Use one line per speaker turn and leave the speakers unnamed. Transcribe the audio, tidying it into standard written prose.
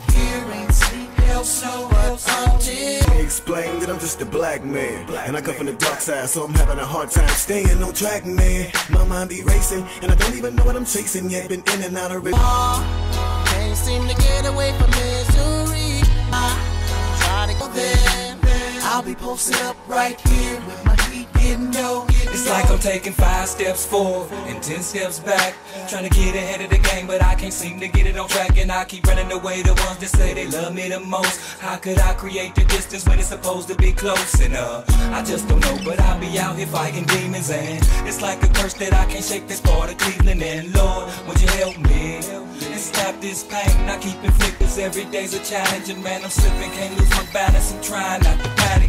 here. Ain't sleep, hell, snow, but until
explain that I'm just a black man, and I come from the dark side, so I'm having a hard time staying on track, man. My mind be racing, and I don't even know what I'm chasing yet. Been in and out of it.
Can't seem to get away from misery. I try to go there. I'll be posted up right here with my feet getting low.
It's like I'm taking 5 steps forward and 10 steps back, trying to get ahead of the game, but I can't seem to get it on track. And I keep running away the ones that say they love me the most. How could I create the distance when it's supposed to be close? And I just don't know, but I'll be out here fighting demons, and it's like a curse that I can't shake. This part of Cleveland, and Lord, would you help me and stop this pain? I keep inflicting, every day's a challenge, and man, I'm slipping, can't lose my balance. I'm trying not to panic.